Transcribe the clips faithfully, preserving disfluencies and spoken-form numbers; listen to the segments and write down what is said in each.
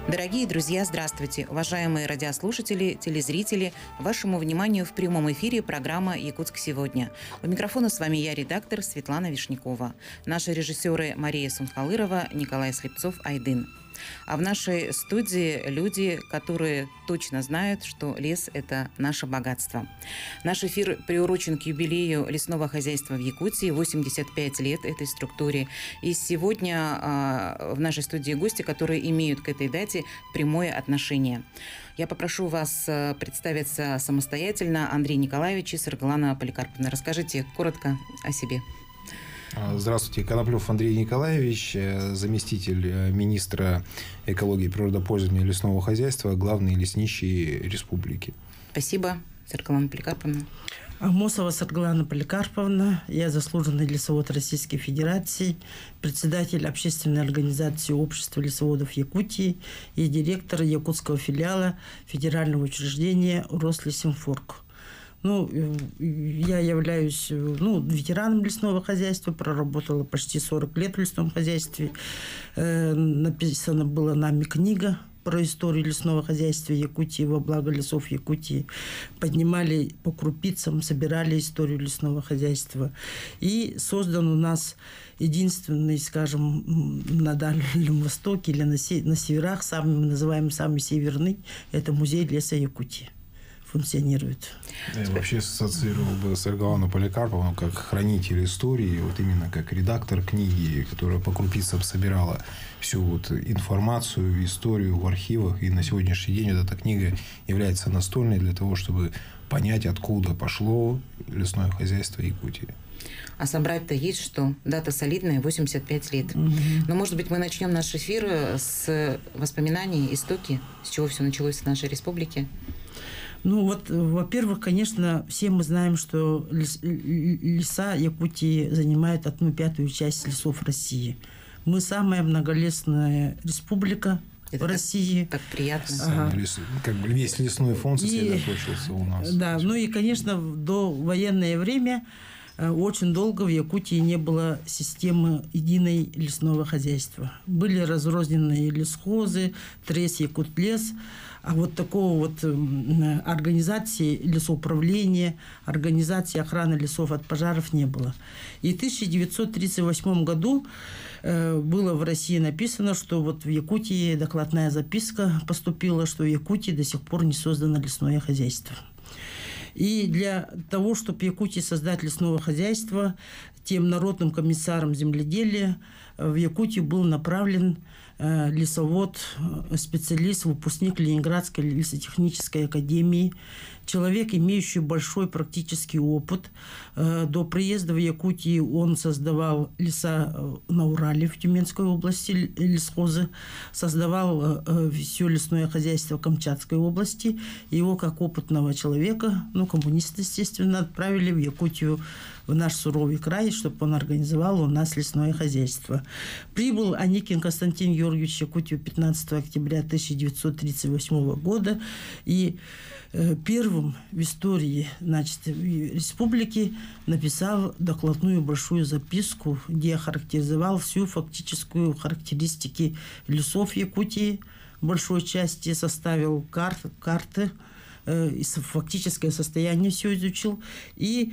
Дорогие друзья, здравствуйте! Уважаемые радиослушатели, телезрители, вашему вниманию в прямом эфире программа «Якутск сегодня». У микрофона с вами я, редактор Светлана Вишнякова. Наши режиссеры Мария Сунхалырова, Николай Слепцов-Айдын. А в нашей студии люди, которые точно знают, что лес – это наше богатство. Наш эфир приурочен к юбилею лесного хозяйства в Якутии, восемьдесят пять лет этой структуре. И сегодня э, в нашей студии гости, которые имеют к этой дате прямое отношение. Я попрошу вас представиться самостоятельно. Андрей Николаевич и Саргалана Поликарповна. Расскажите коротко о себе. Здравствуйте, Коноплев Андрей Николаевич, заместитель министра экологии и природопользования и лесного хозяйства, главный лесничий республики. Спасибо, Саргалана Поликарповна. Амосова Саргалана Поликарповна, я заслуженный лесовод Российской Федерации, председатель общественной организации Общества лесоводов Якутии и директор якутского филиала федерального учреждения Рослесинформ. Ну, я являюсь ну, ветераном лесного хозяйства, проработала почти сорок лет в лесном хозяйстве. Э, написана была нами книга про историю лесного хозяйства Якутии во благо лесов Якутии. Поднимали по крупицам, собирали историю лесного хозяйства. И создан у нас единственный, скажем, на Дальнем Востоке или на, се- на северах, самый, мы называем самый северный, это музей леса Якутии. Функционирует. Я вообще ассоциировал бы Саргалану Поликарповну как хранитель истории, вот именно как редактор книги, которая по крупицам собирала всю вот информацию, историю в архивах. И на сегодняшний день вот эта книга является настольной для того, чтобы понять, откуда пошло лесное хозяйство Якутии. А собрать-то есть что? Дата солидная, восемьдесят пять лет. Mm-hmm. Но, может быть, мы начнем наш эфир с воспоминаний, истоки, с чего все началось в нашей республике? Ну, вот, во-первых, конечно, все мы знаем, что лес, леса Якутии занимают одну пятую часть лесов России. Мы самая многолесная республика Это в России. Так приятно. Ага. Лес, как бы весь лесной фонд сосредоточился у нас. Да, ну и, конечно, до военное время очень долго в Якутии не было системы единой лесного хозяйства. Были разрозненные лесхозы, трес, Якутлес. А вот такого вот организации лесоуправления, организации охраны лесов от пожаров не было. И в тысяча девятьсот тридцать восьмом году было в России написано, что вот в Якутии докладная записка поступила, что в Якутии до сих пор не создано лесное хозяйство. И для того, чтобы в Якутии создать лесное хозяйство, тем народным комиссаром земледелия в Якутию был направлен лесовод, специалист, выпускник Ленинградской лесотехнической академии, человек, имеющий большой практический опыт. До приезда в Якутию он создавал леса на Урале, в Тюменской области, лесхозы, создавал все лесное хозяйство в Камчатской области. Его, как опытного человека, ну, коммунисты, естественно, отправили в Якутию, в наш суровый край, чтобы он организовал у нас лесное хозяйство. Прибыл Аникин Константин Георгиевич в Якутию пятнадцатого октября тысяча девятьсот тридцать восьмого года. И э, первым в истории, значит, республики написал докладную большую записку, где охарактеризовал всю фактическую характеристики лесов Якутии. В большой части составил карт, карты, фактическое состояние все изучил и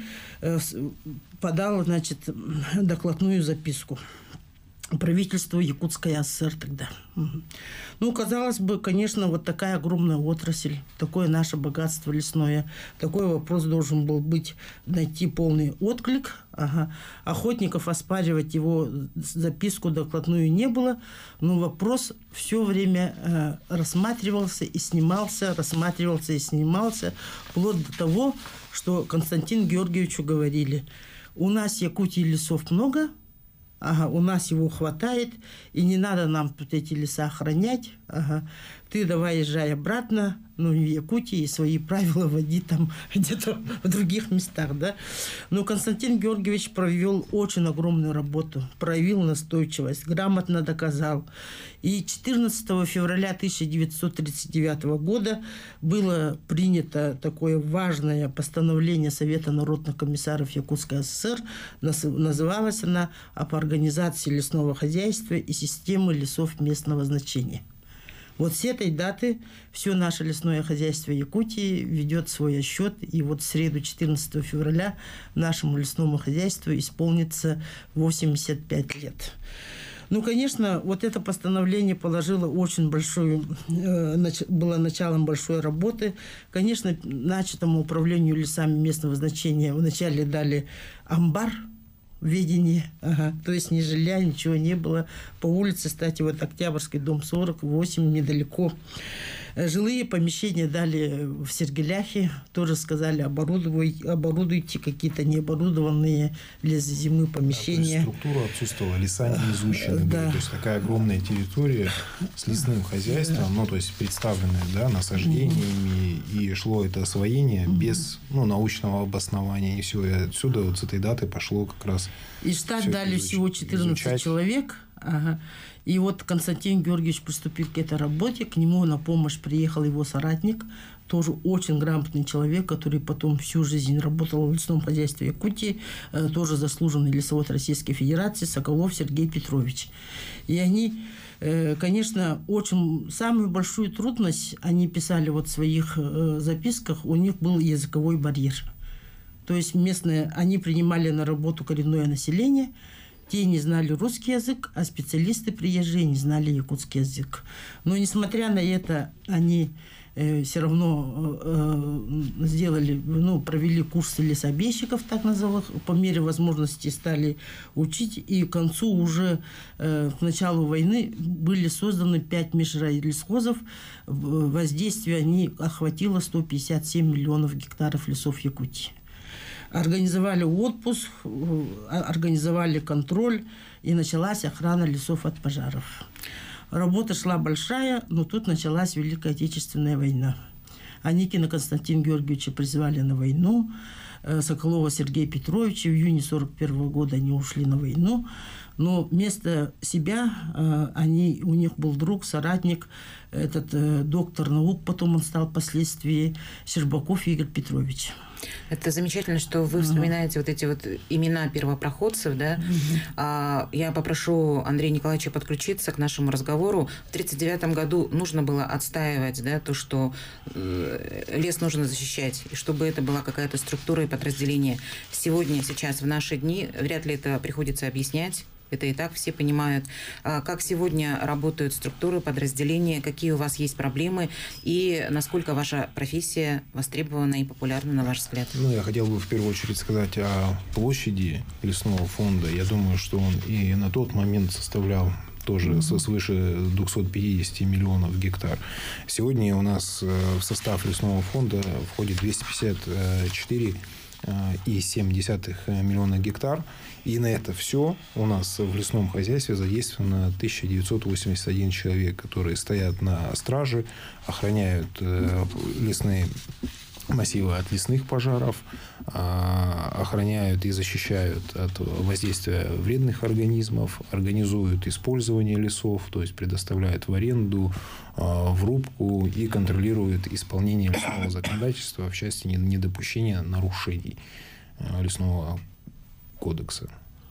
подал, значит, докладную записку правительству Якутской АССР тогда. Ну, казалось бы, конечно, вот такая огромная отрасль, такое наше богатство лесное, такой вопрос должен был быть, найти полный отклик. Ага. Охотников оспаривать его записку докладную не было, но вопрос все время э, рассматривался и снимался, рассматривался и снимался, вплоть до того, что Константину Георгиевичу говорили: у нас в Якутии лесов много, ага, у нас его хватает, и не надо нам тут эти леса охранять. Ага. Ты давай езжай обратно, ну, в Якутии, и свои правила вводи там где-то в других местах, да. Но Константин Георгиевич провел очень огромную работу, проявил настойчивость, грамотно доказал. И четырнадцатого февраля тысяча девятьсот тридцать девятого года было принято такое важное постановление Совета народных комиссаров Якутской АССР. Называлась она «Об организации лесного хозяйства и системы лесов местного значения». Вот с этой даты все наше лесное хозяйство Якутии ведет свой отсчет. И вот в среду четырнадцатого февраля нашему лесному хозяйству исполнится восемьдесят пять лет. Ну, конечно, вот это постановление положило очень большую, э, нач, было началом большой работы. Конечно, начатому управлению лесами местного значения вначале дали амбар, ведение, ага. То есть ни жилья, ничего не было. По улице, кстати, вот Октябрьский, дом сорок восемь, недалеко. Жилые помещения дали в Сергеляхе. Тоже сказали, оборудуйте, оборудуйте какие-то необорудованные для зимы помещения. Да, структура отсутствовала, леса не изучены. Да. То есть такая огромная территория с лесным хозяйством, ну, то есть представленная, да, насаждениями, и шло это освоение без, ну, научного обоснования. И все. И отсюда вот с этой даты пошло как раз. И штат дали изуч... всего четырнадцать изучать. Человек. Ага. И вот Константин Георгиевич приступил к этой работе. К нему на помощь приехал его соратник, тоже очень грамотный человек, который потом всю жизнь работал в лесном хозяйстве Якутии, тоже заслуженный лесовод Российской Федерации, Соколов Сергей Петрович. И они, конечно, очень самую большую трудность они писали вот в своих записках, у них был языковой барьер. То есть местные, они принимали на работу коренное население. Те не знали русский язык, а специалисты приезжие не знали якутский язык. Но, несмотря на это, они э, все равно э, сделали, ну, провели курсы лесообещиков, так называемых, по мере возможности стали учить. И к концу уже, э, к началу войны, были созданы пять межрайлесхозов. Воздействие они охватило сто пятьдесят семь миллионов гектаров лесов Якутии. Организовали отпуск, организовали контроль, и началась охрана лесов от пожаров. Работа шла большая, но тут началась Великая Отечественная война. Аникина Константина Георгиевича призвали на войну, Соколова Сергея Петровича в июне сорок первого года они ушли на войну. Но вместо себя они, у них был друг, соратник, этот э, доктор наук, потом он стал впоследствии Щербаков Игорь Петрович. Это замечательно, что вы вспоминаете uh-huh. вот эти вот имена первопроходцев, да. Uh-huh. А, я попрошу Андрея Николаевича подключиться к нашему разговору. В тридцать девятом году нужно было отстаивать, да, то, что э, лес нужно защищать, и чтобы это была какая-то структура и подразделение. Сегодня, сейчас, в наши дни, вряд ли это приходится объяснять. Это и так все понимают. Как сегодня работают структуры, подразделения, какие у вас есть проблемы и насколько ваша профессия востребована и популярна, на ваш взгляд? Ну, я хотел бы в первую очередь сказать о площади лесного фонда. Я думаю, что он и на тот момент составлял тоже mm-hmm. свыше двести пятьдесят миллионов гектар. Сегодня у нас в состав лесного фонда входит двести пятьдесят четыре и семь десятых миллиона гектар. И на это все у нас в лесном хозяйстве задействовано тысяча девятьсот восемьдесят один человек, которые стоят на страже, охраняют лесные массивы от лесных пожаров, охраняют и защищают от воздействия вредных организмов, организуют использование лесов, то есть предоставляют в аренду, в рубку и контролируют исполнение лесного законодательства в части недопущения нарушений лесного кодекса.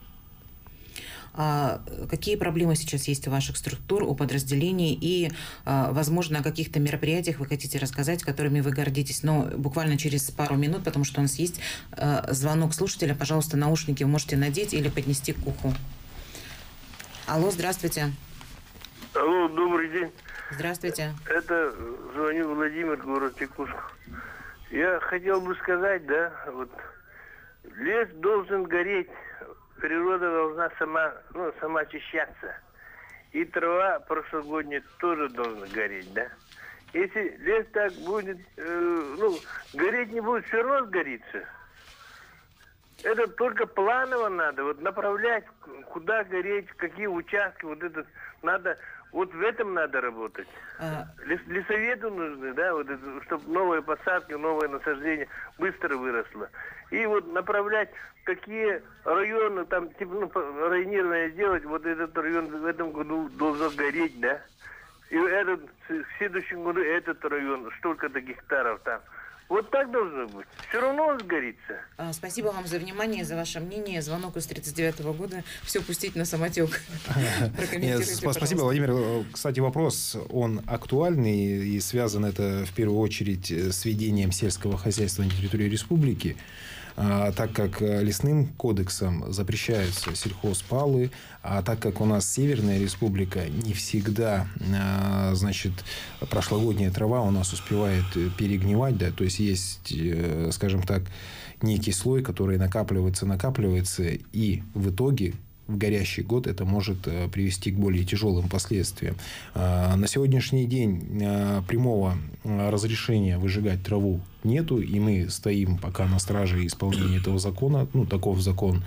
А какие проблемы сейчас есть у ваших структур, у подразделений и, возможно, о каких-то мероприятиях вы хотите рассказать, которыми вы гордитесь? Но буквально через пару минут, потому что у нас есть звонок слушателя. Пожалуйста, наушники вы можете надеть или поднести к уху. Алло, здравствуйте. Алло, добрый день. Здравствуйте. Это звоню Владимир, город Якутск. Я хотел бы сказать, да, вот лес должен гореть. Природа должна сама, ну, сама очищаться. И трава прошлогодняя тоже должна гореть, да? Если лес так будет, э, ну, гореть не будет, все равно сгорится. Это только планово надо, вот направлять, куда гореть, какие участки, вот это надо, вот в этом надо работать. А... Лес, лесовету нужны, да, вот это, чтобы новые посадки, новое насаждение быстро выросло. И вот направлять, какие районы, там, типа, ну, районирование сделать, вот этот район в этом году должен гореть, да. И этот, в следующем году этот район, столько-то гектаров там. Вот так должно быть. Все равно он сгорится. А, Спасибо вам за внимание, за ваше мнение. Звонок из тридцать девятого года. Все пустить на самотек. Нет, спасибо, Владимир. Кстати, вопрос, он актуальный и связан это в первую очередь с ведением сельского хозяйства на территории республики. А, так как лесным кодексом запрещаются сельхозпалы, а так как у нас Северная Республика, не всегда, а, значит, прошлогодняя трава у нас успевает перегнивать, да, то есть есть, скажем так, некий слой, который накапливается, накапливается, и в итоге в горящий год это может привести к более тяжелым последствиям. На сегодняшний день прямого разрешения выжигать траву нету, и мы стоим пока на страже исполнения этого закона. Ну, таков закон,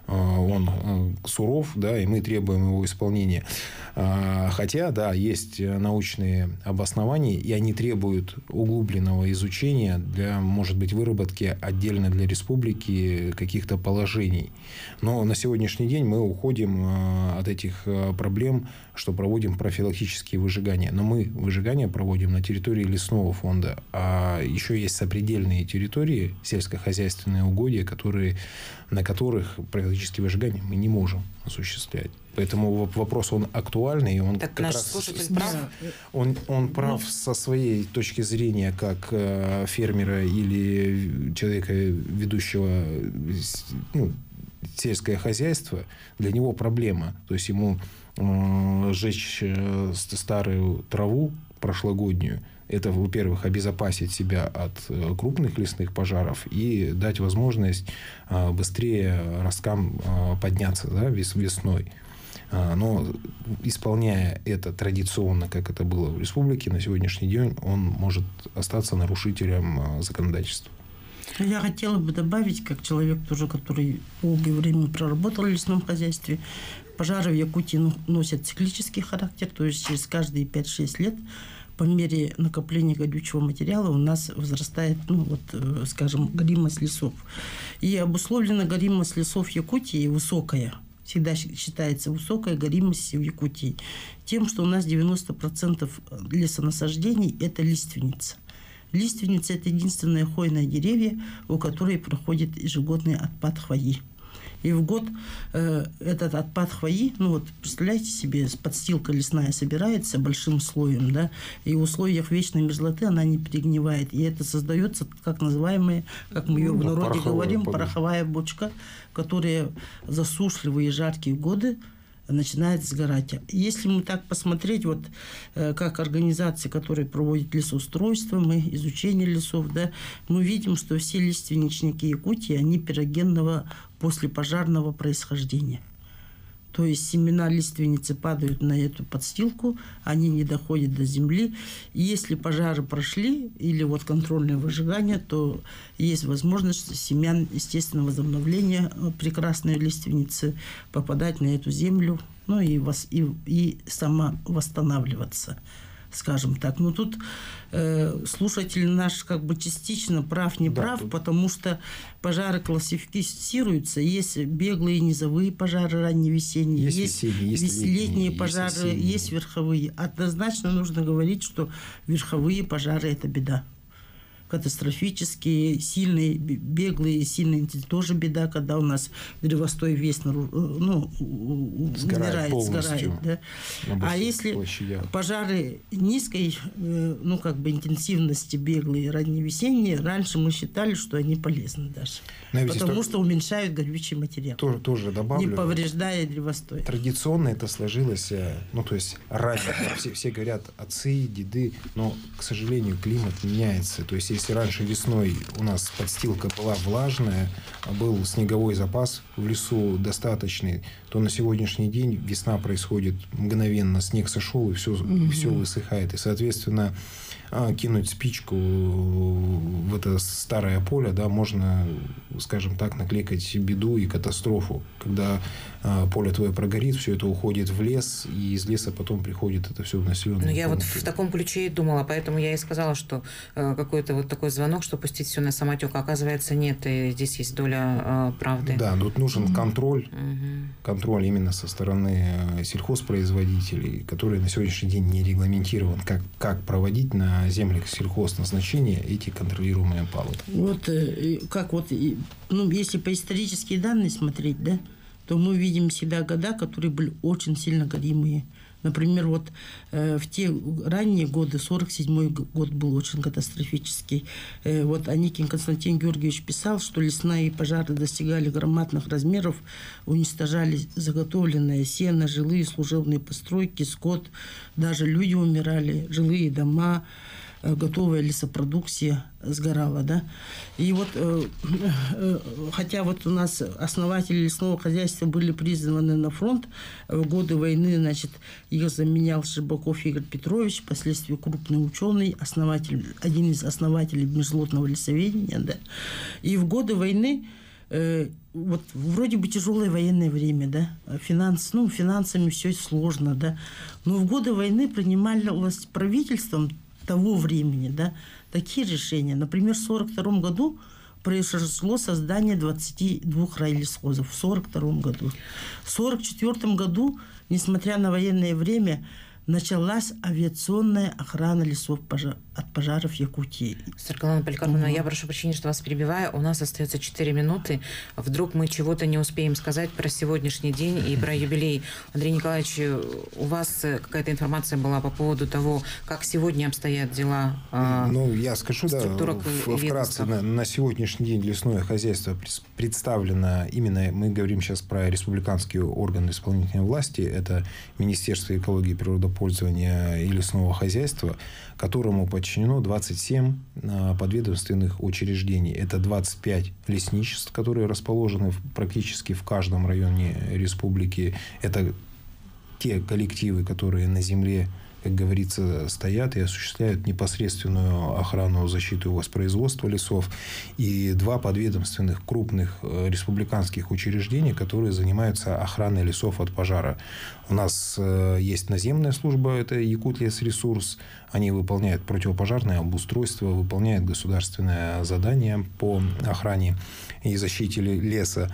он суров, да, и мы требуем его исполнения. Хотя, да, есть научные обоснования, и они требуют углубленного изучения для, может быть, выработки отдельно для республики каких-то положений. Но на сегодняшний день мы уходим от этих проблем, что проводим профилактические выжигания. Но мы выжигания проводим на территории лесного фонда. А еще есть сопредельные территории, сельскохозяйственные угодья, которые, на которых профилактические выжигания мы не можем осуществлять. Поэтому вопрос, он актуальный. Он так как наш раз слушатель прав? Он, он прав ну, со своей точки зрения, как э, фермера или человека, ведущего ну, сельское хозяйство. Для него проблема. То есть, ему э, сжечь э, старую траву прошлогоднюю, это, во-первых, обезопасить себя от крупных лесных пожаров и дать возможность быстрее росткам подняться, да, весной. Но исполняя это традиционно, как это было в республике, на сегодняшний день он может остаться нарушителем законодательства. Я хотела бы добавить, как человек тоже, который долгое время проработал в лесном хозяйстве, пожары в Якутии носят циклический характер, то есть через каждые пять-шесть лет по мере накопления горючего материала у нас возрастает, ну, вот, скажем, горимость лесов. И обусловлена горимость лесов Якутии высокая. Всегда считается высокая горимость в Якутии тем, что у нас девяносто процентов лесонасаждений – это лиственница. Лиственница – это единственное хвойное деревья, у которой проходит ежегодный отпад хвои. И в год э, этот отпад хвои, ну вот представляете себе, подстилка лесная собирается большим слоем, да, и в условиях вечной мерзлоты она не перегнивает. И это создается так называемая, как мы ее ну, в народе пороховая говорим, подушка. пороховая бочка, которая в засушливые жаркие годы начинает сгорать. Если мы так посмотреть, вот как организации, которые проводят лесоустройство, мы изучение лесов, да, мы видим, что все лиственничники Якутии, они пирогенного послепожарного происхождения. То есть семена лиственницы падают на эту подстилку, они не доходят до земли. И если пожары прошли, или вот контрольное выжигание, то есть возможность семян естественного возобновления прекрасной лиственницы попадать на эту землю, ну и, вос, и, и сама восстанавливаться, скажем так. Но тут э, слушатель наш как бы частично прав, не прав, да, потому что пожары классифицируются. Есть беглые низовые пожары ранневесенние, есть, есть, весенние, есть летние, летние пожары, есть, есть верховые. Однозначно нужно говорить, что верховые пожары – это беда. Катастрофические, сильные, беглые, сильные, тоже беда, когда у нас древостой весь ну, сгорает, сгорает. Да? А если площадях. Пожары низкой ну, как бы интенсивности, беглые, ранневесенние, раньше мы считали, что они полезны даже. Потому что уменьшают горючий материал. Тоже, тоже добавлю. Не повреждая древостой. Традиционно это сложилось, ну то есть ранее, все, все говорят отцы, деды, но, к сожалению, климат меняется. То есть если раньше весной у нас подстилка была влажная, был снеговой запас в лесу достаточный, то на сегодняшний день весна происходит мгновенно, снег сошел, и все, mm-hmm. все высыхает. И, соответственно, кинуть спичку в это старое поле, да, можно, скажем так, накликать беду и катастрофу. Когда поле твое прогорит, все это уходит в лес, и из леса потом приходит это все в населенные пункты. Ну, я вот в таком ключе и думала, поэтому я и сказала, что какое-то вот вот такой звонок, что пустить все на самотек. Оказывается, нет, и здесь есть доля э, правды. Да, тут нужен mm-hmm. контроль, mm-hmm. контроль именно со стороны сельхозпроизводителей, который на сегодняшний день не регламентирован, как, как проводить на землях сельхозназначения эти контролируемые палы. Вот как вот, ну, если по исторические данные смотреть, да, то мы видим всегда года, которые были очень сильно горимые. Например, вот э, в те ранние годы, сорок седьмой год был очень катастрофический. Э, вот Аникин Константин Георгиевич писал, что лесные пожары достигали громадных размеров, уничтожали заготовленное сено, жилые служебные постройки, скот, даже люди умирали, жилые дома, готовая лесопродукция сгорала, да. И вот, э, э, хотя вот у нас основатели лесного хозяйства были призваны на фронт, в годы войны, значит, их заменял Щербаков Игорь Петрович, впоследствии крупный ученый, основатель, один из основателей межлотного лесоведения, да. И в годы войны э, вот вроде бы тяжелое военное время, да, финанс, ну, финансами все сложно, да, но в годы войны принималось правительством того времени, да, такие решения. Например, в сорок втором году произошло создание двадцати двух райлесхозов. В сорок втором году. В сорок четвёртом году, несмотря на военное время, началась авиационная охрана лесов от пожаров Якутии. Светлана Поликарповна, угу. я прошу прощения, что вас перебиваю. У нас остается четыре минуты. Вдруг мы чего-то не успеем сказать про сегодняшний день и про юбилей. Андрей Николаевич, у вас какая-то информация была по поводу того, как сегодня обстоят дела? Ну, я скажу, да, вкратце. На, на сегодняшний день лесное хозяйство представлено именно, мы говорим сейчас про республиканские органы исполнительной власти, это Министерство экологии и природопользования и лесного хозяйства, которому подчинено двадцать семь подведомственных учреждений. Это двадцать пять лесничеств, которые расположены практически в каждом районе республики. Это те коллективы, которые на земле, как говорится, стоят и осуществляют непосредственную охрану, защиту и воспроизводство лесов. И два подведомственных крупных республиканских учреждения, которые занимаются охраной лесов от пожара. У нас есть наземная служба, это Якутлесресурс. Они выполняют противопожарное обустройство, выполняют государственное задание по охране и защите леса.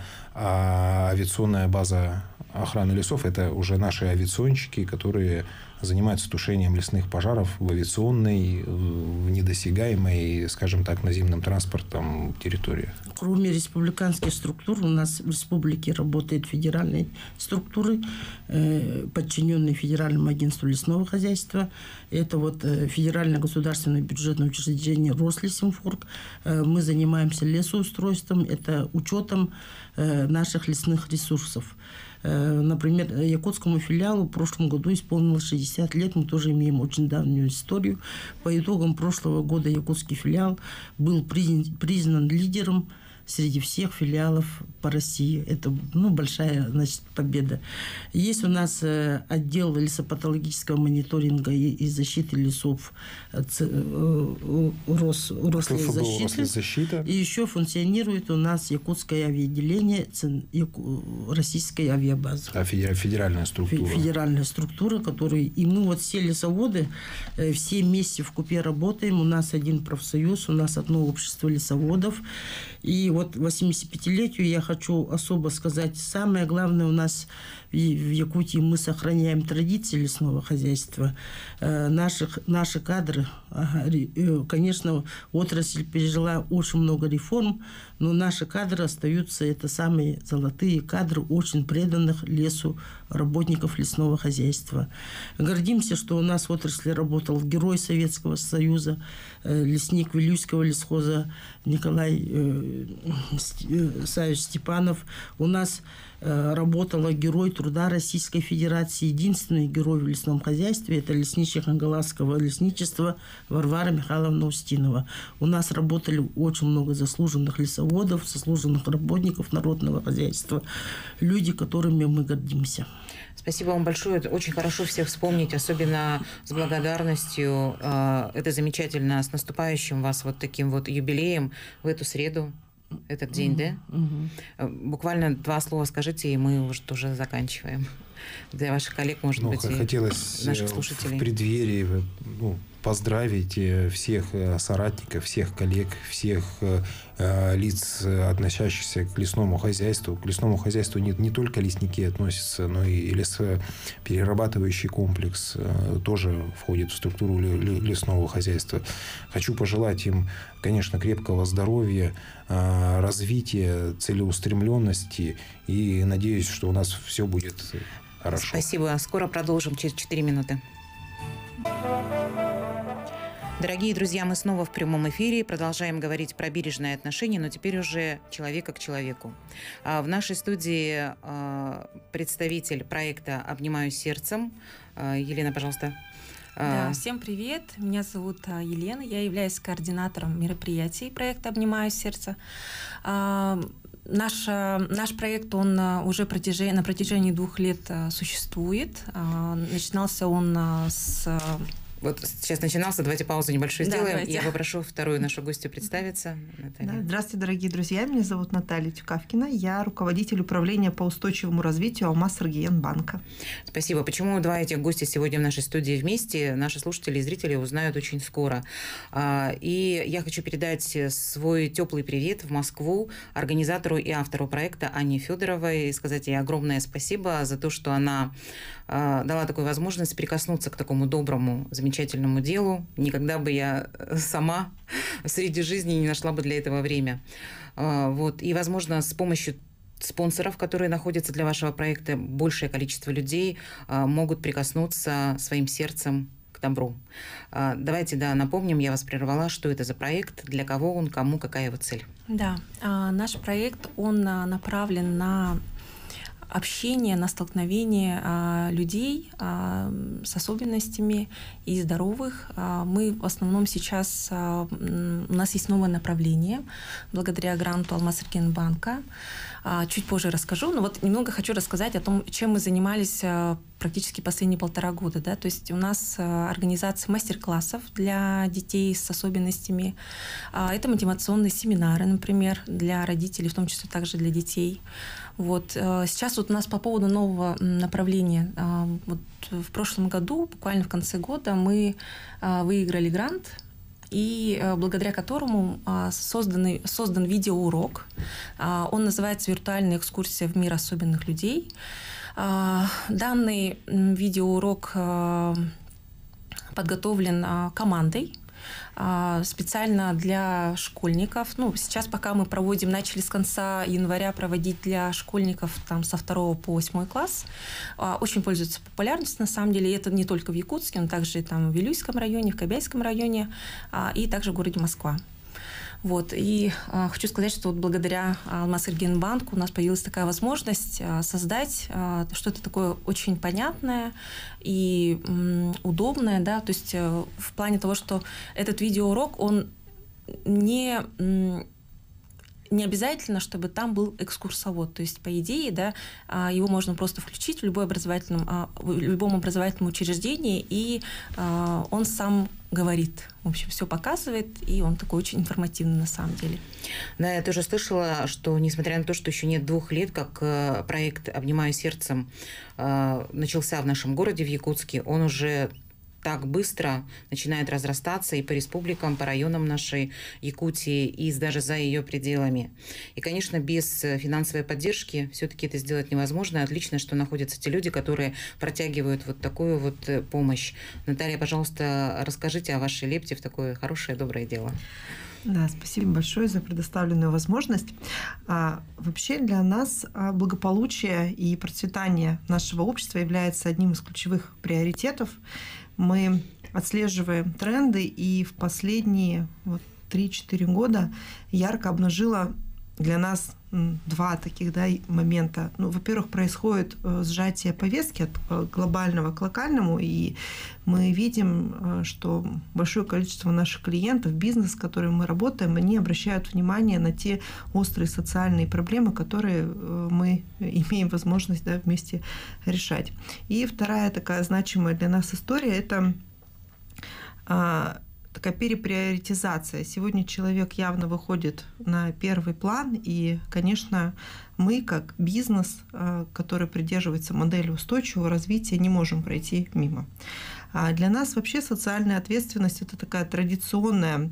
А авиационная база охраны лесов – это уже наши авиационщики, которые занимаются тушением лесных пожаров в авиационной, в недосягаемой, скажем так, наземным транспортом территории. Кроме республиканских структур, у нас в республике работают федеральные структуры, э, подчиненные Федеральному агентству лесного хозяйства. Это вот э, Федеральное государственное бюджетное учреждение Рослесинформ. Э, мы занимаемся лесоустройством, это учетом э, наших лесных ресурсов. Например, якутскому филиалу в прошлом году исполнилось шестьдесят лет. Мы тоже имеем очень давнюю историю. По итогам прошлого года якутский филиал был признан, признан лидером среди всех филиалов по России. Это, ну, большая, значит, победа. Есть у нас э, отдел лесопатологического мониторинга и, и защиты лесов ц, э, Рос, Рослезащиты. И еще функционирует у нас якутское авиаотделение Яку, российской авиабазы. А федеральная структура. Федеральная структура, которая... И мы вот все лесоводы, э, все вместе вкупе работаем. У нас один профсоюз, у нас одно общество лесоводов. И вот восьмидесятипятилетию я хочу особо сказать, самое главное у нас в Якутии мы сохраняем традиции лесного хозяйства. Э, наших, наши кадры, э, конечно, отрасль пережила очень много реформ, но наши кадры остаются, это самые золотые кадры очень преданных лесу работников лесного хозяйства. Гордимся, что у нас в отрасли работал герой Советского Союза, э, лесник Вилюйского лесхоза Николай э, Савич Степанов. У нас э, работала герой труда Российской Федерации, единственный герой в лесном хозяйстве, это лесничий Хангаласского лесничества Варвара Михайловна Устинова. У нас работали очень много заслуженных лесоводов, заслуженных работников народного хозяйства, люди, которыми мы гордимся. Спасибо вам большое. Это очень хорошо всех вспомнить, особенно с благодарностью. Это замечательно. С наступающим вас вот таким вот юбилеем в эту среду, этот день, uh-huh, да? Uh-huh. Буквально два слова скажите, и мы уже тоже заканчиваем. для ваших коллег, может ну, быть, хотелось и наших слушателей. В преддверии ну, поздравить всех соратников, всех коллег, всех э, лиц, относящихся к лесному хозяйству. К лесному хозяйству не, не только лесники относятся, но и лесоперерабатывающий комплекс э, тоже входит в структуру лесного хозяйства. Хочу пожелать им, конечно, крепкого здоровья, э, развития, целеустремленности, и надеюсь, что у нас все будет хорошо. Спасибо. Скоро продолжим через четыре минуты. Дорогие друзья, мы снова в прямом эфире. Продолжаем говорить про бережные отношения, но теперь уже человека к человеку. В нашей студии представитель проекта «Обнимаю сердцем». Елена, пожалуйста. Да, всем привет. Меня зовут Елена. Я являюсь координатором мероприятий проекта «Обнимаю сердце». Наш, наш проект, он уже протяжении, на протяжении двух лет существует. Начинался он с... Вот сейчас начинался, давайте паузу небольшую да, сделаем. Давайте. Я попрошу вторую нашу гостью представиться. Да, здравствуйте, дорогие друзья. Меня зовут Наталья Тюкавкина. Я руководитель управления по устойчивому развитию Алмаз-Эргиян-банка. Спасибо. Почему два этих гостя сегодня в нашей студии вместе, наши слушатели и зрители узнают очень скоро. И я хочу передать свой теплый привет в Москву организатору и автору проекта Анне Федоровой и сказать ей огромное спасибо за то, что она дала такую возможность прикоснуться к такому доброму, замечательному делу. Никогда бы я сама среди жизни не нашла бы для этого время. Вот. И, возможно, с помощью спонсоров, которые находятся для вашего проекта, большее количество людей могут прикоснуться своим сердцем к добру. Давайте, да, напомним, я вас прервала, что это за проект, для кого он, кому, какая его цель. Да, наш проект, он направлен на общение, на столкновение а, людей а, с особенностями и здоровых. А, мы в основном сейчас, а, у нас есть новое направление, благодаря гранту Алмаз-Эргиян-банка. А, чуть позже расскажу, но вот немного хочу рассказать о том, чем мы занимались а, практически последние полтора года. Да? То есть у нас а, организация мастер-классов для детей с особенностями. А, это мотивационные семинары, например, для родителей, в том числе также для детей. Вот. Сейчас вот у нас по поводу нового направления. Вот в прошлом году, буквально в конце года, мы выиграли грант, и благодаря которому создан, создан видеоурок. Он называется «Виртуальная экскурсия в мир особенных людей». Данный видеоурок подготовлен командой специально для школьников. Ну, сейчас пока мы проводим, начали с конца января проводить для школьников там, со второго по восьмой класс. Очень пользуется популярностью, на самом деле. И это не только в Якутске, но также и там, в Вилюйском районе, в Кобяйском районе и также в городе Москва. Вот. И а, хочу сказать, что вот благодаря Алмаз-Эргиян-банку у нас появилась такая возможность а, создать а, что-то такое очень понятное и м, удобное, да, то есть а, в плане того, что этот видеоурок, он не... М, не обязательно, чтобы там был экскурсовод. То есть, по идее, да, его можно просто включить в, любой образовательном, в любом образовательном учреждении, и он сам говорит. В общем, все показывает, и он такой очень информативный на самом деле. Да, я тоже слышала, что, несмотря на то, что еще нет двух лет, как проект «Обнимаю сердцем» начался в нашем городе, в Якутске, он уже так быстро начинает разрастаться и по республикам, по районам нашей Якутии, и даже за ее пределами. И, конечно, без финансовой поддержки все-таки это сделать невозможно. И отлично, что находятся те люди, которые протягивают вот такую вот помощь. Наталья, пожалуйста, расскажите о вашей лепте в такое хорошее, доброе дело. Да, спасибо большое за предоставленную возможность. А, вообще для нас благополучие и процветание нашего общества является одним из ключевых приоритетов. Мы отслеживаем тренды, и в последние вот, три-четыре года ярко обнажило для нас два таких да, момента. Ну, во-первых, происходит сжатие повестки от глобального к локальному, и мы видим, что большое количество наших клиентов, бизнес, с которым мы работаем, они обращают внимание на те острые социальные проблемы, которые мы имеем возможность да, вместе решать. И вторая такая значимая для нас история – это такая переприоритизация. Сегодня человек явно выходит на первый план, и, конечно, мы, как бизнес, который придерживается модели устойчивого развития, не можем пройти мимо. А для нас вообще социальная ответственность – это такая традиционная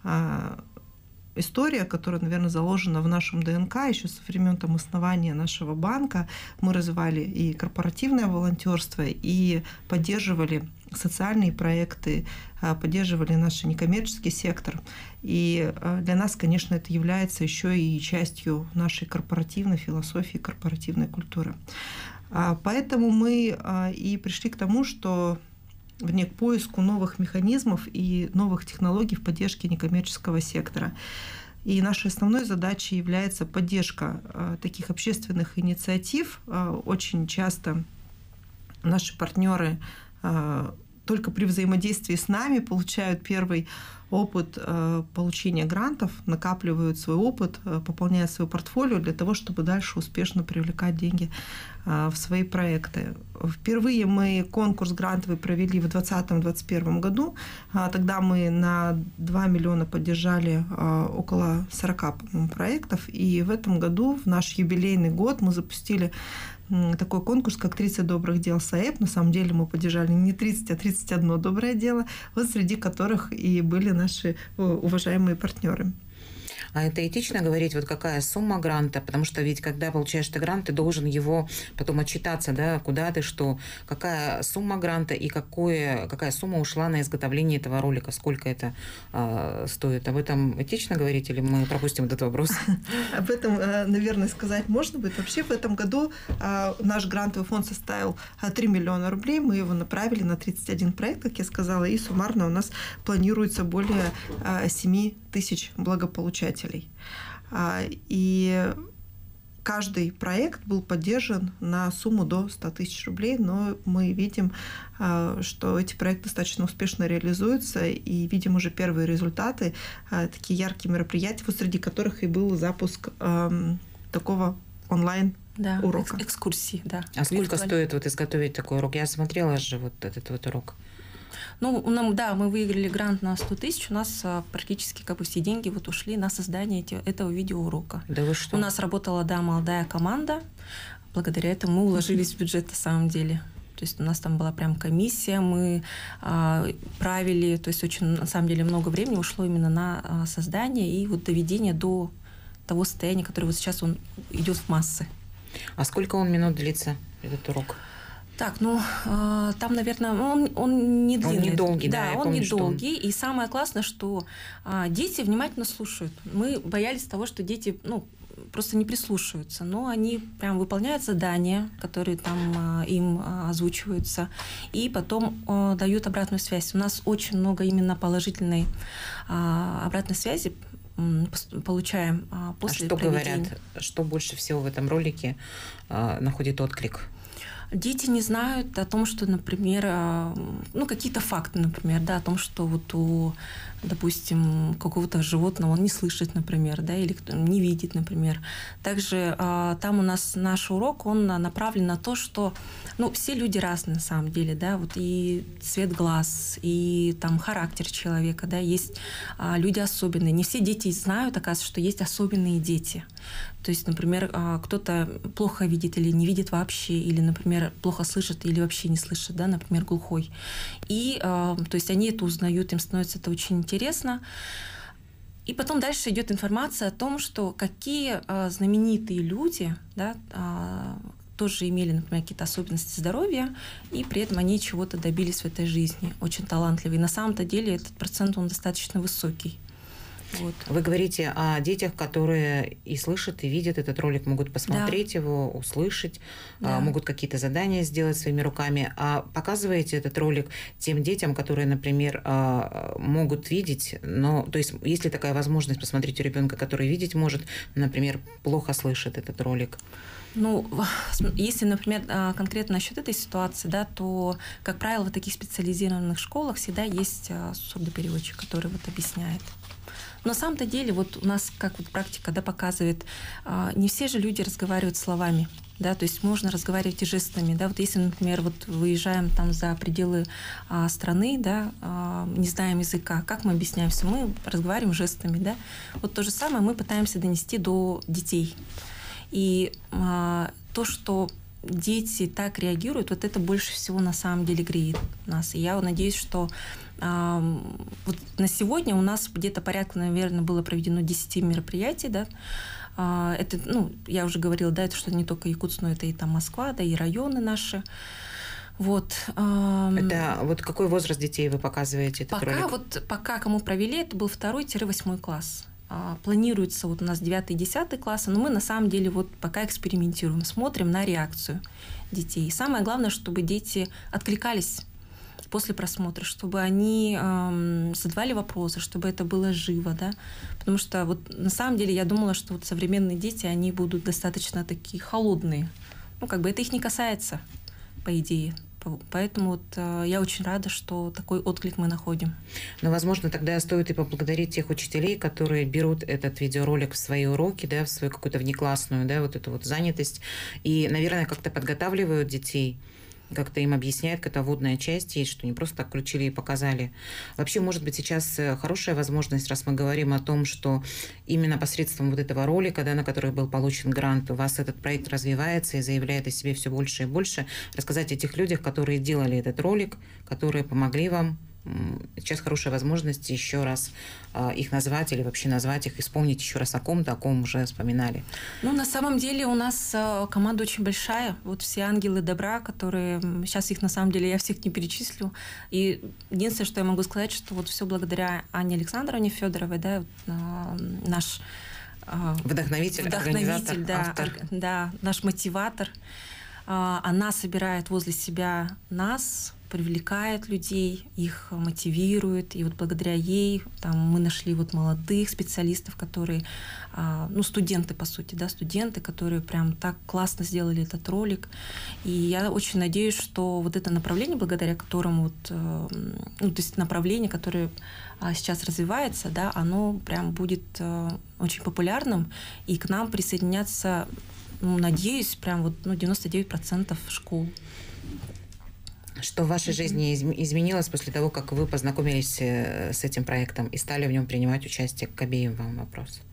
история, которая, наверное, заложена в нашем ДНК еще со времен там основания нашего банка. Мы развивали и корпоративное волонтерство, и поддерживали социальные проекты, поддерживали наш некоммерческий сектор. И для нас, конечно, это является еще и частью нашей корпоративной философии, корпоративной культуры. Поэтому мы и пришли к тому, что вернее, к поиску новых механизмов и новых технологий в поддержке некоммерческого сектора. И нашей основной задачей является поддержка э, таких общественных инициатив. Э, очень часто наши партнеры э, только при взаимодействии с нами получают первый опыт э, получения грантов, накапливают свой опыт, э, пополняют свое портфолио для того, чтобы дальше успешно привлекать деньги э, в свои проекты. Впервые мы конкурс грантовый провели в двадцатом — двадцать первом году. Э, тогда мы на два миллиона поддержали э, около сорока проектов. И в этом году, в наш юбилейный год, мы запустили такой конкурс, как тридцать добрых дел САЭП. На самом деле мы поддержали не тридцать, а тридцать одно доброе дело, вот среди которых и были наши уважаемые партнеры. А это этично говорить, вот какая сумма гранта? Потому что ведь, когда получаешь ты грант, ты должен его потом отчитаться, да, куда ты, что, какая сумма гранта и какое, какая сумма ушла на изготовление этого ролика, сколько это э, стоит. Об этом этично говорить или мы пропустим этот вопрос? Об этом, наверное, сказать можно будет. Вообще в этом году наш грантовый фонд составил три миллиона рублей. Мы его направили на тридцать один проект, как я сказала, и суммарно у нас планируется более семи тысяч благополучателей. И каждый проект был поддержан на сумму до ста тысяч рублей, но мы видим, что эти проекты достаточно успешно реализуются, и видим уже первые результаты, такие яркие мероприятия, среди которых и был запуск такого онлайн да, урока. Экс- экскурсии, да. А сколько стоит вот изготовить такой урок? Я смотрела же вот этот вот урок. Ну, нам, да, мы выиграли грант на сто тысяч, у нас а, практически как бы все деньги вот ушли на создание эти, этого видеоурока. Да вы что? У нас работала, да, молодая команда, благодаря этому мы уложились в бюджет на самом деле. То есть у нас там была прям комиссия, мы а, правили, то есть очень, на самом деле, много времени ушло именно на а, создание и вот доведение до того состояния, которое вот сейчас он идет в массы. А сколько он минут длится, этот урок? Так, ну, э, там, наверное, он, он не длинный. Он не долгий, да, да, я он помню, не что долгий. он... И самое классное, что э, дети внимательно слушают. Мы боялись того, что дети, ну, просто не прислушиваются, но они прям выполняют задания, которые там э, им э, озвучиваются, и потом э, дают обратную связь. У нас очень много именно положительной э, обратной связи получаем э, после а что проведения. Говорят, что больше всего в этом ролике э, находит отклик? Дети не знают о том, что, например, ну, какие-то факты, например, да, о том, что вот у, допустим, какого-то животного он не слышит, например, да, или не видит, например. Также там у нас наш урок, он направлен на то, что, ну, все люди разные на самом деле, да, вот и цвет глаз, и там характер человека, да, есть люди особенные. Не все дети знают, оказывается, что есть особенные дети. То есть, например, кто-то плохо видит или не видит вообще, или, например, плохо слышит или вообще не слышит, да, например, глухой. И, то есть, они это узнают, им становится это очень интересно. И потом дальше идет информация о том, что какие знаменитые люди, да, тоже имели, например, какие-то особенности здоровья, и при этом они чего-то добились в этой жизни, очень талантливые. И на самом-то деле этот процент, он достаточно высокий. Вот. Вы говорите о детях, которые и слышат, и видят этот ролик, могут посмотреть да. его, услышать, да. могут какие-то задания сделать своими руками. А показываете этот ролик тем детям, которые, например, могут видеть, но, то есть, есть ли такая возможность посмотреть у ребенка, который видеть может, например, плохо слышит этот ролик? Ну, если, например, конкретно насчет этой ситуации, да, то, как правило, в таких специализированных школах всегда есть сурдопереводчик, который вот объясняет. Но на самом-то деле, вот у нас, как вот практика, да, показывает, не все же люди разговаривают словами, да, то есть можно разговаривать и жестами, да, вот если, например, вот выезжаем там за пределы а, страны, да, а, не знаем языка, как мы объясняемся, мы разговариваем жестами, да, вот то же самое мы пытаемся донести до детей, и а, то, что дети так реагируют, вот это больше всего на самом деле греет нас. И я надеюсь, что э, вот на сегодня у нас где-то порядка, наверное, было проведено десять мероприятий, да. Э, это, ну, я уже говорила, да, это что не только Якутск, но это и там Москва, да, и районы наши. Вот. Э, это вот какой возраст детей вы показываете этот пока, ролик? Вот, пока кому провели, это был второй-восьмой класс. Планируется вот у нас девятый и десятый классы, но мы на самом деле вот пока экспериментируем, смотрим на реакцию детей. И самое главное, чтобы дети откликались после просмотра, чтобы они эм, задавали вопросы, чтобы это было живо, да, потому что вот на самом деле я думала, что вот современные дети, они будут достаточно такие холодные, ну как бы это их не касается, по идее. Поэтому вот, э, я очень рада, что такой отклик мы находим. Но, возможно, тогда стоит и поблагодарить тех учителей, которые берут этот видеоролик в свои уроки, да, в свою какую-то внеклассную, да, вот эту вот занятость, и, наверное, как-то подготавливают детей, как-то им объясняют, какая-то вводная часть есть, что не просто так включили и показали. Вообще, может быть, сейчас хорошая возможность, раз мы говорим о том, что именно посредством вот этого ролика, да, на который был получен грант, у вас этот проект развивается и заявляет о себе все больше и больше, рассказать о тех людях, которые делали этот ролик, которые помогли вам. Сейчас хорошая возможность еще раз э, их назвать или вообще назвать их и вспомнить еще раз о ком-то, о ком уже вспоминали. Ну, на самом деле у нас э, команда очень большая. Вот все ангелы добра, которые... Сейчас их на самом деле я всех не перечислю. И единственное, что я могу сказать, что вот все благодаря Анне Александровне Федоровой, да, вот, э, наш... Э, вдохновитель, вдохновитель, да, автор. Да, наш мотиватор. Э, она собирает возле себя нас, привлекает людей, их мотивирует. И вот благодаря ей там, мы нашли вот молодых специалистов, которые, ну, студенты, по сути, да, студенты, которые прям так классно сделали этот ролик. И я очень надеюсь, что вот это направление, благодаря которому, вот, ну, то есть направление, которое сейчас развивается, да, оно прям будет очень популярным, и к нам присоединятся, ну, надеюсь, прям вот, ну, девяносто девять процентов школ. Что в вашей жизни изменилось после того, как вы познакомились с этим проектом и стали в нем принимать участие? К обеим вам вопрос.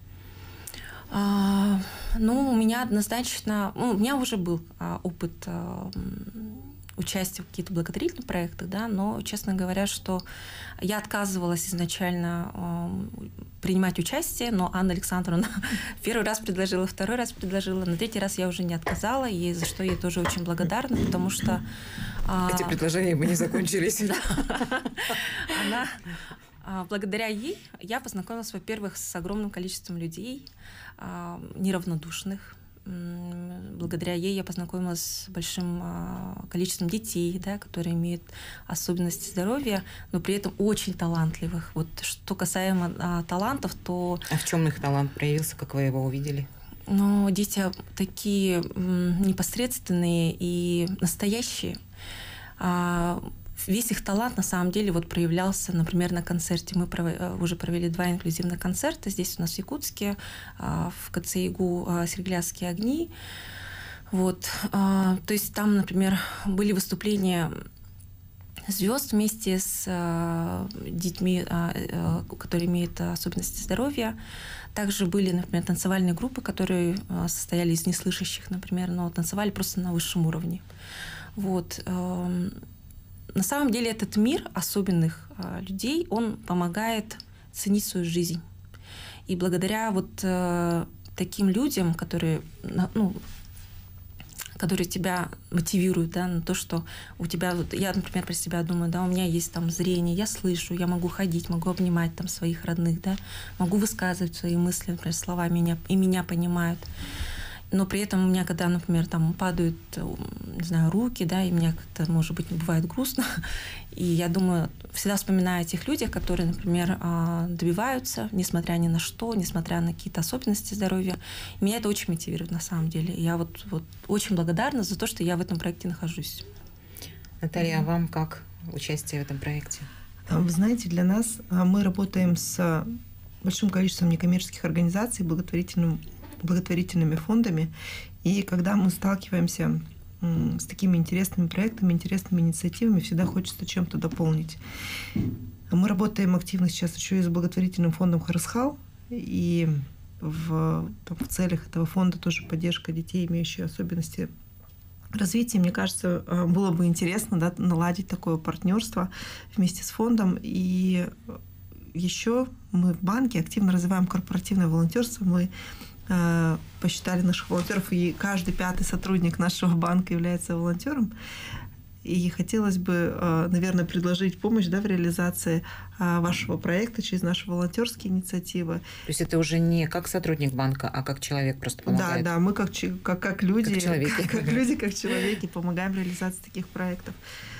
А, ну, у меня однозначно... Ну, у меня уже был а, опыт а, участия в каких-то благотворительных проектах, да, но, честно говоря, что я отказывалась изначально а, принимать участие, но Анна Александровна первый раз предложила, второй раз предложила, на третий раз я уже не отказала, и за что ей тоже очень благодарна, потому что... Эти предложения бы не закончились. Она, благодаря ей я познакомилась, во-первых, с огромным количеством людей, неравнодушных. Благодаря ей я познакомилась с большим количеством детей, да, которые имеют особенности здоровья, но при этом очень талантливых. Вот что касаемо талантов, то... А в чем их талант проявился, как вы его увидели? Ну, дети такие непосредственные и настоящие. Весь их талант, на самом деле, вот проявлялся, например, на концерте. Мы уже провели два инклюзивных концерта здесь у нас в Якутске, в КЦИГУ «Сергеляцкие огни». Вот. То есть там, например, были выступления звезд вместе с детьми, которые имеют особенности здоровья. Также были, например, танцевальные группы, которые состояли из неслышащих, например, но танцевали просто на высшем уровне. Вот. На самом деле этот мир особенных людей, он помогает ценить свою жизнь. И благодаря вот таким людям, которые, ну, которые тебя мотивируют, да, на то, что у тебя... Я, например, про себя думаю, да, у меня есть там зрение, я слышу, я могу ходить, могу обнимать там своих родных, да, могу высказывать свои мысли, например, слова, меня, и меня понимают. Но при этом у меня, когда, например, там падают, не знаю, руки, да, и мне как-то, может быть, бывает грустно, и я думаю, всегда вспоминаю о тех людях, которые, например, добиваются, несмотря ни на что, несмотря на какие-то особенности здоровья. И меня это очень мотивирует, на самом деле. Я вот, вот очень благодарна за то, что я в этом проекте нахожусь. Наталья, а вам как участие в этом проекте? Вы знаете, для нас мы работаем с большим количеством некоммерческих организаций, благотворительным благотворительными фондами. И когда мы сталкиваемся с такими интересными проектами, интересными инициативами, всегда хочется чем-то дополнить. Мы работаем активно сейчас еще и с благотворительным фондом «Харысхал», и в, там, в целях этого фонда тоже поддержка детей, имеющих особенности развития. Мне кажется, было бы интересно, да, наладить такое партнерство вместе с фондом. И еще мы в банке активно развиваем корпоративное волонтерство. Мы посчитали наших волонтеров, и каждый пятый сотрудник нашего банка является волонтером. И хотелось бы, наверное, предложить помощь, да, в реализации вашего проекта через наши волонтерские инициативы. То есть это уже не как сотрудник банка, а как человек просто помогает? Да, да, мы как, как, как люди, как человеки. Как, как люди, как человеки помогаем в реализации таких проектов.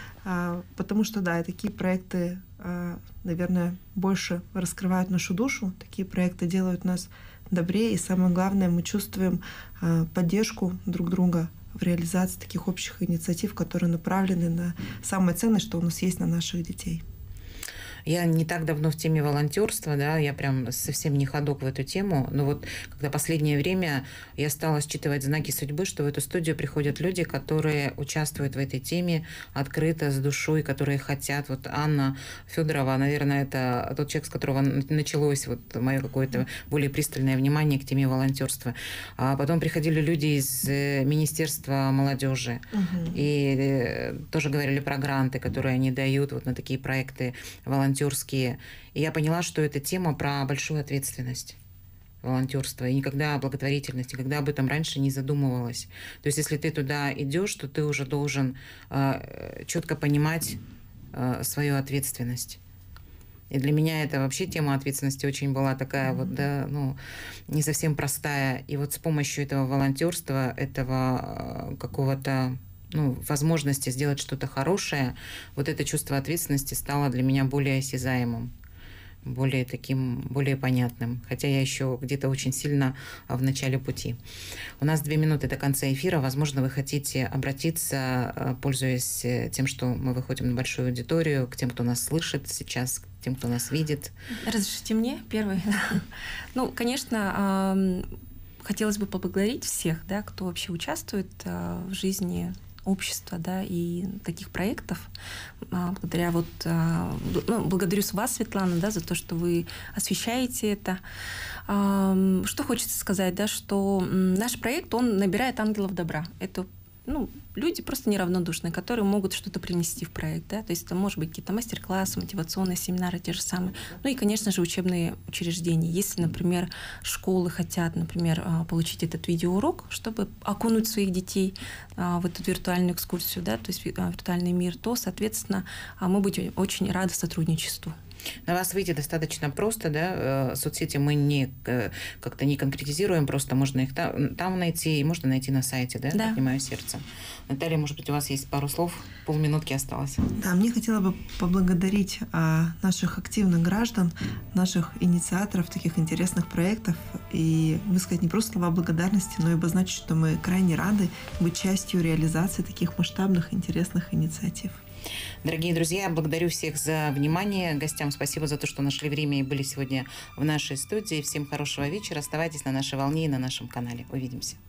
Потому что, да, такие проекты, наверное, больше раскрывают нашу душу, такие проекты делают нас добрее, и самое главное, мы чувствуем поддержку друг друга в реализации таких общих инициатив, которые направлены на самое ценное, что у нас есть, на наших детей. Я не так давно в теме волонтерства, да, я прям совсем не ходок в эту тему, но вот когда последнее время я стала считывать знаки судьбы, что в эту студию приходят люди, которые участвуют в этой теме открыто, с душой, которые хотят. Вот Анна Федорова, наверное, это тот человек, с которого началось вот мое какое-то более пристальное внимание к теме волонтерства. А потом приходили люди из Министерства молодежи, угу. и тоже говорили про гранты, которые они дают вот на такие проекты волонтерские. И я поняла, что это тема про большую ответственность волонтерства. И никогда о благотворительности, никогда об этом раньше не задумывалась. То есть если ты туда идешь, то ты уже должен э, четко понимать э, свою ответственность. И для меня это вообще тема ответственности очень была такая вот, да, ну, не совсем простая. И вот с помощью этого волонтерства, этого э, какого-то ну, возможности сделать что-то хорошее, вот это чувство ответственности стало для меня более осязаемым, более таким, более понятным. Хотя я еще где-то очень сильно в начале пути. У нас две минуты до конца эфира. Возможно, вы хотите обратиться, пользуясь тем, что мы выходим на большую аудиторию, к тем, кто нас слышит сейчас, к тем, кто нас видит. Разрешите мне первый? Ну, конечно, хотелось бы поблагодарить всех, да, кто вообще участвует в жизни общества, да, и таких проектов. Благодаря вот, ну, благодарю вас, Светлана, да, за то, что вы освещаете это. Что хочется сказать, да, что наш проект, он набирает ангелов добра. Это, ну, люди просто неравнодушные, которые могут что-то принести в проект, да, то есть это может быть какие-то мастер-классы, мотивационные семинары те же самые, ну и, конечно же, учебные учреждения. Если, например, школы хотят, например, получить этот видеоурок, чтобы окунуть своих детей в эту виртуальную экскурсию, да, то есть виртуальный мир, то, соответственно, мы будем очень рады сотрудничеству. На вас выйти достаточно просто, да, соцсети мы не, как-то не конкретизируем, просто можно их там, там найти, и можно найти на сайте, да, да. «Поднимаю сердце». Наталья, может быть, у вас есть пару слов, полминутки осталось. Да, мне хотела бы поблагодарить а, наших активных граждан, наших инициаторов таких интересных проектов и высказать не просто слова благодарности, но и обозначить, что мы крайне рады быть частью реализации таких масштабных интересных инициатив. Дорогие друзья, благодарю всех за внимание. Гостям спасибо за то, что нашли время и были сегодня в нашей студии. Всем хорошего вечера. Оставайтесь на нашей волне и на нашем канале. Увидимся.